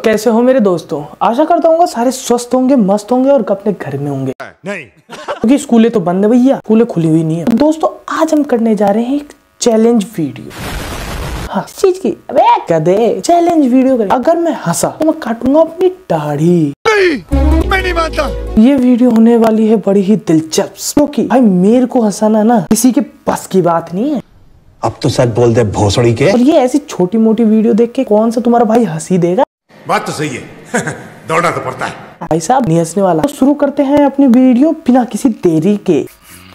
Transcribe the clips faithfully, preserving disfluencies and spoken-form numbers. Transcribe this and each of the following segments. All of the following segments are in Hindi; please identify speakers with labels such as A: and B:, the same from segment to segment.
A: कैसे हो मेरे दोस्तों? आशा करता हूँ सारे स्वस्थ होंगे, मस्त होंगे और अपने घर में होंगे। नहीं क्योंकि स्कूलें तो बंद है भैया, स्कूलें खुली हुई नहीं है। दोस्तों आज हम करने जा रहे हैं एक चैलेंज वीडियो। हाँ चीज की अबे गधे, चैलेंज वीडियो करें। अगर मैं हंसा तो मैं काटूंगा अपनी दाढ़ी। मैं नहीं मानता। ये वीडियो होने वाली है बड़ी ही दिलचस्प, क्योंकि भाई मेरे को हंसाना ना किसी के बस की बात नहीं है।
B: अब तो सच बोल दे भोसड़ी के।
A: और ये ऐसी छोटी मोटी वीडियो देख के कौन सा तुम्हारा भाई हंसी देगा?
C: बात तो सही है। दौड़ना तो पड़ता है
A: भाई साहब, नहीं हंसने वाला। तो शुरू करते हैं अपनी वीडियो बिना किसी देरी के।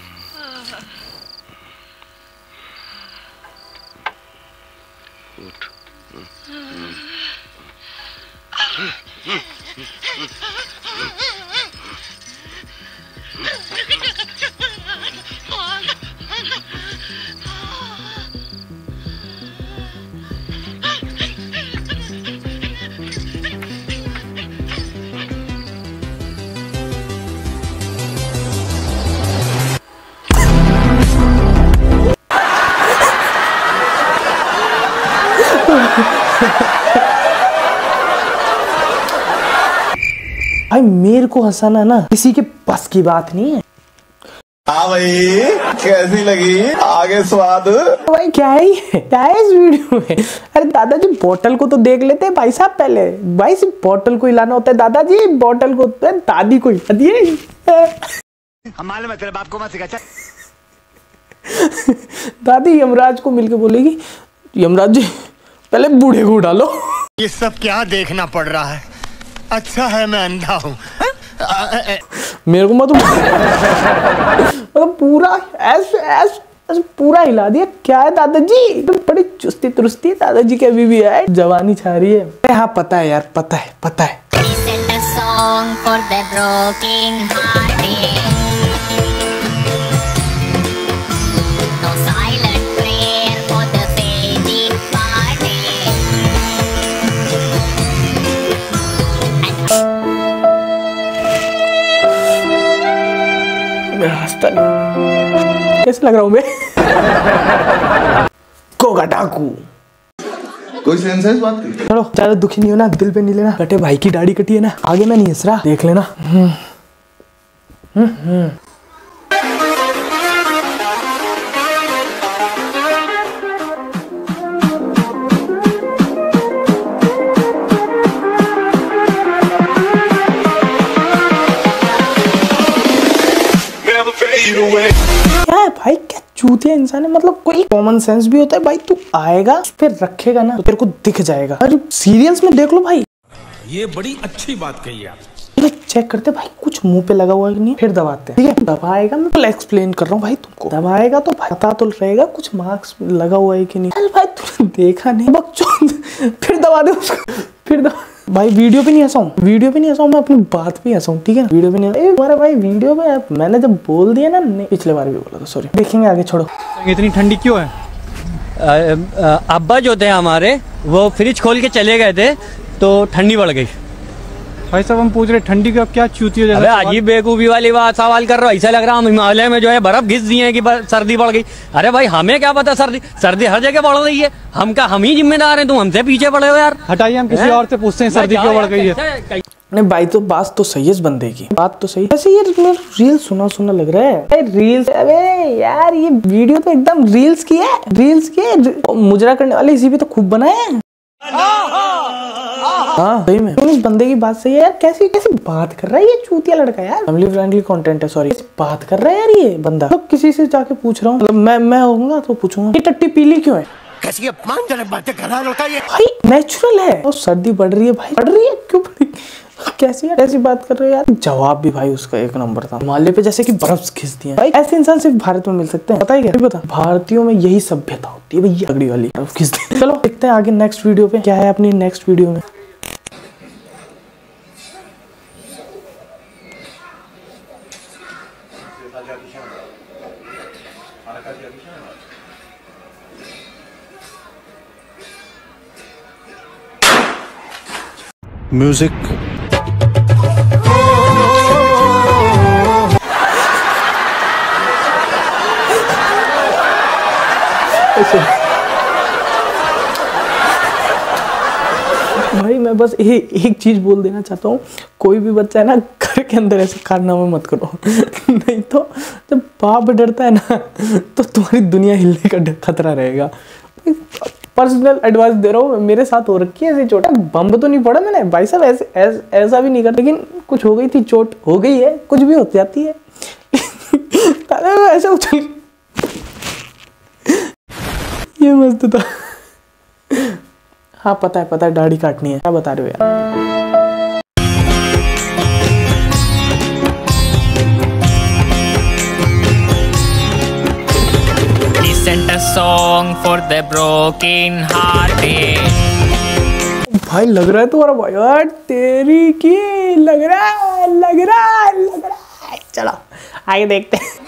A: भाई मेरे को हंसाना ना किसी के बस की बात नहीं है।
B: हाँ भाई कैसी लगी आगे स्वाद?
A: भाई क्या है ये? क्या है इस वीडियो में? अरे दादाजी बोतल को तो देख लेते हैं भाई साहब पहले। भाई सिर्फ बोतल को हिलाना होता है दादाजी, बोतल को दादी को हिला दिए।
D: हमारे में तेरे बाप को मत सिखा।
A: दादी यमराज को मिलके बोलेगी, यमराज जी पहले बूढ़े को डालो।
D: ये सब क्या देखना पड़ रहा है? अच्छा है मैं अंधा हूँ।
A: मेरे को मत मतलब पूरा ऐसे ऐसे पूरा हिला दिया। क्या है दादाजी, तुम बड़ी चुस्ती तुरुस्ती दादाजी की अभी भी है, जवानी छा रही है। हाँ पता है यार, पता है पता है। कैसे लग रहा हूँ मैं? कोगा डाकू।
B: कोई सेंस है इस बात की?
A: चलो ज्यादा दुखी नहीं हो ना, दिल पे नहीं लेना। कटे भाई की दाढ़ी कटी है ना, आगे मैं नहीं हंस रहा, देख लेना। हम्म हम्म हम्म क्या है भाई, क्या चूतिया इंसान है। मतलब कोई कॉमन सेंस भी होता है भाई। तू आएगा उस पे रखेगा ना तो तेरे को दिख जाएगा। अरे सीरियल्स में देख लो भाई।
C: ये बड़ी अच्छी बात कही आप।
A: तो चेक करते भाई कुछ मुंह पे लगा हुआ है कि नहीं, फिर दबाते हैं। ठीक है, दबाएगा, मैं एक्सप्लेन कर रहा हूँ भाई तुमको। दबाएगा तो पता तो रहेगा कुछ मार्क्स लगा हुआ है कि नहीं। अरे भाई तूने देखा नहीं, बकचोद। फिर दबा दे उसको, फिर दबा। भाई वीडियो पे नहीं हंसा हूँ, वीडियो पे नहीं हंसा हूँ, मैं अपनी बात पे हंसा हूँ। ठीक है, वीडियो पे नहीं। हमारा भाई वीडियो पे मैंने जब बोल दिया ना, नहीं पिछले बार भी बोला था, सॉरी। देखेंगे आगे, छोड़ो।
E: इतनी ठंडी क्यों है? अब्बा जो थे हमारे वो फ्रिज खोल के चले गए थे तो ठंडी बढ़ गई।
F: भाई साहब हम पूछ रहे ठंडी का क्या चूती हो जाता है?
E: अजीब बेवकूफी वाली बात सवाल कर रहे हो। ऐसा लग रहा है हम हिमालय में जो है बर्फ घिस दिए कि सर्दी बढ़ गई। अरे भाई हमें क्या पता, सर्दी सर्दी हर जगह बढ़ रही है। हम क्या हम ही जिम्मेदार हैं? तुम हमसे पीछे पड़े हो यार।
F: हटाइए, हम किसी और से पूछते हैं सर्दी क्यों बढ़ गई है।
A: नहीं भाई तो बात तो सही है इस बंदे की, बात तो सही। ऐसे ये रील सुना सुना लग रहा है। रील्स, अबे यार ये वीडियो तो एकदम रील्स की है, रील्स की है। मुजरा करने वाले इसी पे तो खूब बनाए हैं। हाँ सही में इस बंदे की बात सही है यार। कैसी कैसी बात कर रहा है ये चूतिया लड़का यार। फैमिली फ्रेंडली कंटेंट है, सॉरी। बात कर रहा है यार ये बंदा। तो किसी से जाके पूछ रहा हूँ, मतलब मैं मैं होऊंगा तो पूछूंगा ये टट्टी पीली क्यों है?
D: कैसी अपमानजनक बातें कर रहा है ये।
A: भाई नेचुरल है। और सर्दी बढ़ रही है भाई, बढ़ रही है क्यों बढ़? कैसी यार ऐसी बात कर रहे हो यार। जवाब भी भाई उसका एक नंबर था। हिमालय पे जैसे कि बर्फ घिस दी है भाई। ऐसे इंसान सिर्फ भारत में मिल सकते हैं, पता है क्या? पता भारतीयों में यही सभ्यता होती है भैया, तगड़ी वाली बर्फ घिस दी। चलो देखते हैं आगे नेक्स्ट वीडियो पे क्या है अपनी नेक्स्ट वीडियो में।
B: म्यूजिक
A: भाई मैं मैं बस ए, एक चीज़ बोल देना चाहता हूँ, कोई भी बच्चा है ना घर के अंदर ऐसे कारनामे मत करो नहीं तो जब बाप डरता है ना तो तुम्हारी दुनिया हिलने का खतरा रहेगा। पर्सनल एडवाइस दे रहा हूँ, मेरे साथ हो रखी है ऐसी चोट। बम तो नहीं पड़ा मैंने भाई साहब, ऐसे ऐस, ऐसा भी नहीं कर, लेकिन कुछ हो गई थी, चोट हो गई है, कुछ भी हो जाती है ऐसे उछल ये मस्त था। हाँ पता है पता है दाढ़ी काटनी है, क्या बता रहे हो यार।
G: Sent a song for the broken hearted.
A: भाई लग रहा है तुम्हारा भाई यार, तेरी की लग रहा है लग रहा है लग रहा है। चलो आगे देखते हैं।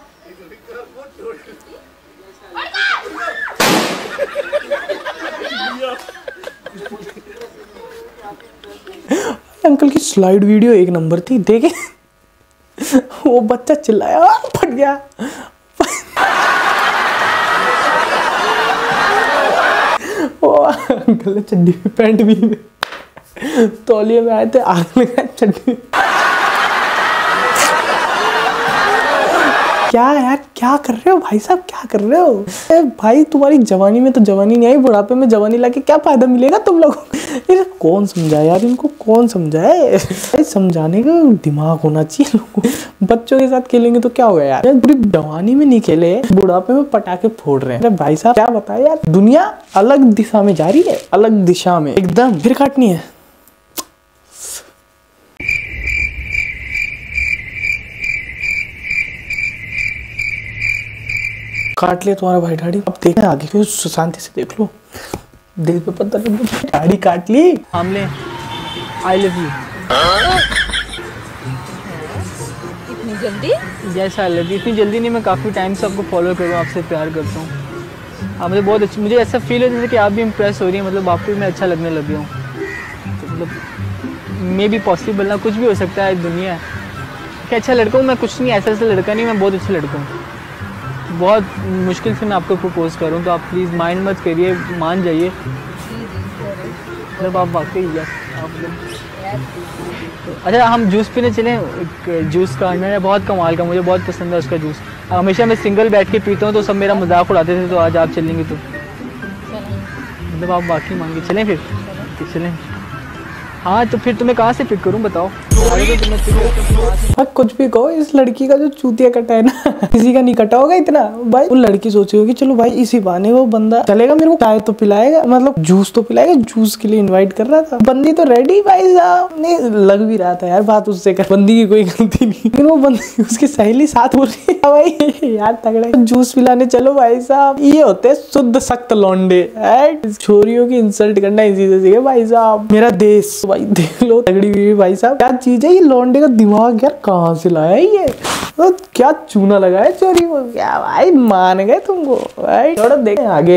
A: अंकल की स्लाइड वीडियो एक नंबर थी, देखे वो बच्चा चिल्लाया फट गया। ओ अंकल ने चड्डी में पैंट भी नहीं, तौलिए में आए थे, आग लगाए चड्डी। क्या यार क्या कर रहे हो भाई साहब, क्या कर रहे हो? ए भाई तुम्हारी जवानी में तो जवानी नहीं आई, बुढ़ापे में जवानी लाके क्या फायदा मिलेगा तुम लोगों को? कौन समझाए यार इनको, कौन समझाए? समझाने का दिमाग होना चाहिए लोगों को। बच्चों के साथ खेलेंगे तो क्या होगा यार, पूरी जवानी में नहीं खेले, बुढ़ापे में पटाखे फोड़ रहे हैं। अरे भाई साहब क्या बताए यार, दुनिया अलग दिशा में जा रही है, अलग दिशा में एकदम। फिर काटनी है, काट लिया तुम्हारा भाई दाढ़ी। अब देखना आगे क्यों, शांति से देख लो, दिल पे पत्थर दाढ़ी काट ली।
F: आमले आई लव यू।
H: इतनी जल्दी?
F: Yes I love you. इतनी जल्दी नहीं, मैं काफ़ी टाइम से आपको फॉलो कर रहा हूँ, आपसे प्यार करता हूँ। आप मुझे बहुत अच्छी, मुझे ऐसा फील होता है कि आप भी इम्प्रेस हो रही हैं, मतलब आपको भी मैं अच्छा लगने लग गया हूँ। तो मतलब मे भी पॉसिबल ना, कुछ भी हो सकता है, दुनिया क्या। अच्छा लड़का हूँ मैं, कुछ नहीं ऐसा ऐसा लड़का नहीं, मैं बहुत अच्छा लड़का हूँ। बहुत मुश्किल से मैं आपको प्रपोज कर रहा हूँ, तो आप प्लीज़ माइंड मत करिए, मान जाइए। मतलब आप वाकई आप अच्छा हम जूस पीने चलें, एक जूस का अंडर है बहुत कमाल का, मुझे बहुत पसंद है उसका जूस। हमेशा मैं सिंगल बैठ के पीता हूँ तो सब मेरा मजाक उड़ाते थे, तो आज आप चलेंगे तो मतलब आप वाकई मान के चलें। फिर फिर चलें। हाँ तो फिर तुम्हें कहाँ से पिक करूँ बताओ?
A: भाई कुछ भी कहो, इस लड़की का जो चूतिया कटा है ना किसी का नहीं कटा होगा इतना। भाई वो लड़की सोची होगी चलो भाई इसी बहाने वो बंदा चलेगा, मेरे को चाय तो पिलाएगा, मतलब जूस तो पिलाएगा, जूस के लिए इनवाइट कर रहा था। बंदी तो रेडी भाई साहब, नहीं लग भी रहा था यार बात उससे कर, बंदी की कोई गलती नहीं, लेकिन वो बंदी उसकी सहेली साथ बोल रही है भाई यार तगड़ा जूस पिलाने चलो भाई साहब। ये होते है शुद्ध सख्त लौंडे, छोरियों की इंसल्ट करना इसी से सीखे भाई साहब। मेरा देश भाई देख लो तगड़ी हुई भाई साहब, क्या चीज है ये लौंडे का दिमाग यार, कहाँ से लाया ये, तो क्या चूना लगाया चोरी को, क्या भाई मान गए तुमको भाई। थोड़ा देखें आगे।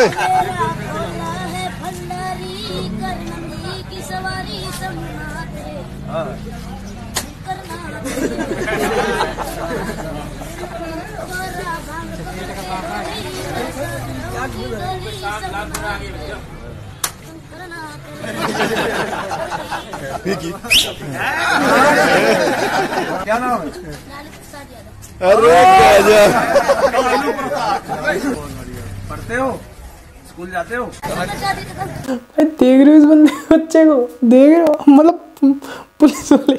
B: क्या नाम है? अरे पढ़ते हो, स्कूल जाते हो?
A: देख रहे हो इस बंदे बच्चे को, देख रहे हो मतलब पुलिस वाले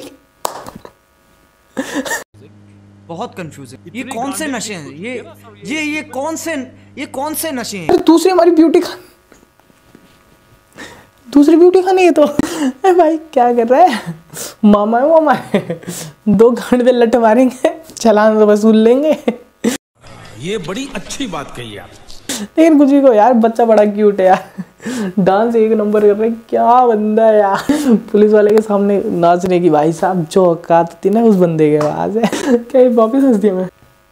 I: बहुत कंफ्यूजिंग। ये कौन से नशे हैं? ये ये ये कौन से ये कौन से नशे हैं?
A: दूसरी हमारी ब्यूटी खान, दूसरी ब्यूटी खान है तो ए भाई क्या कर रहा है, मामा है मामा है, दो घंटे पे लट मारेंगे, चालान तो वसूल लेंगे।
C: ये बड़ी अच्छी बात कही आप।
A: लेकिन कुछ भी को यार बच्चा बड़ा क्यूट है यार, डांस एक नंबर कर रहे, क्या बंदा है यार। पुलिस वाले के सामने नाचने की भाई साहब जो औकात थी ना उस बंदे के पास है। क्या वापिस हंस दिया मैं।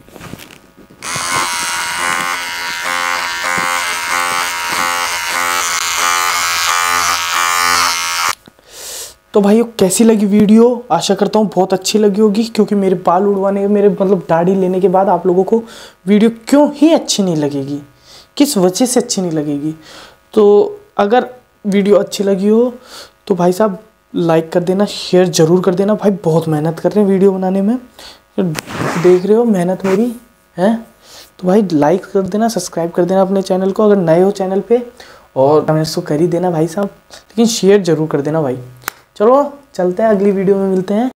A: तो भाई कैसी लगी वीडियो, आशा करता हूँ बहुत अच्छी लगी होगी, क्योंकि मेरे बाल उड़वाने मेरे मतलब दाढ़ी लेने के बाद आप लोगों को वीडियो क्यों ही अच्छी नहीं लगेगी, किस वजह से अच्छी नहीं लगेगी। तो अगर वीडियो अच्छी लगी हो तो भाई साहब लाइक कर देना, शेयर ज़रूर कर देना। भाई बहुत मेहनत कर रहे हैं वीडियो बनाने में, तो देख रहे हो मेहनत मेरी है। तो भाई लाइक कर देना, सब्सक्राइब कर देना अपने चैनल को अगर नए हो चैनल पे, और कमेंट्स तो कर ही देना भाई साहब, लेकिन शेयर ज़रूर कर देना भाई। चलो चलते हैं, अगली वीडियो में मिलते हैं।